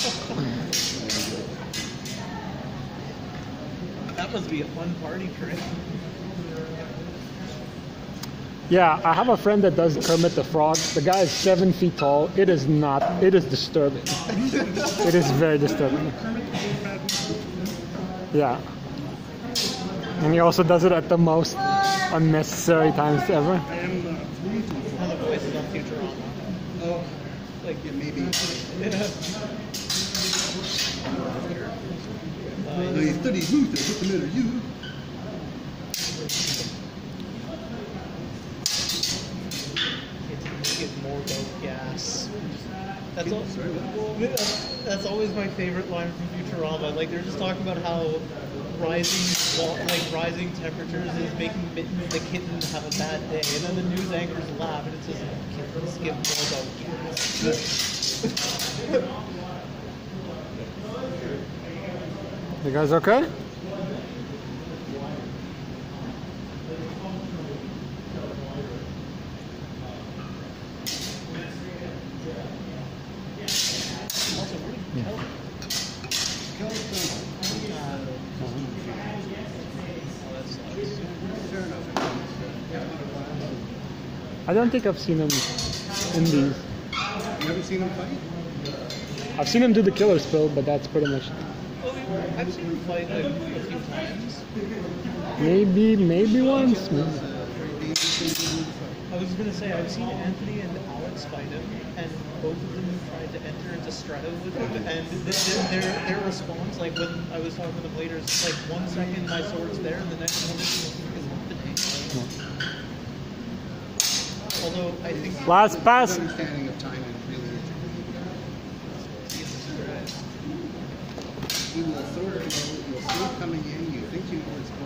That must be a fun party trick. Yeah, I have a friend that does Kermit the Frog. The guy is 7 feet tall. It is not. It is disturbing. It is very disturbing. Yeah. And he also does it at the most unnecessary times ever. I am one of the voices on Futurama. Oh, Like, yeah, maybe. I studied Luther. What's the matter, you? Get more about gas. That's all. Sorry, what? That's always my favorite line from Futurama. Like they're just talking about how rising temperatures is making Mittens the kitten have a bad day, and then the news anchors laugh, and it says kittens get more about gas. You guys okay? I don't think I've seen him in these. You haven't seen him fight? I've seen him do the killer spill, but that's pretty much it. Well, I've seen him fight like a few times. Maybe once. Maybe. I was gonna say I've seen Anthony and Alex fight him, and both of them tried to enter into strata with him, and their response, like when I was talking with them later, is like 1 second my sword's there, and the next one is happening. Although I think Last pass. Understanding of time is really interesting. You will sort of know, you'll see it coming in, you think you know where it's going.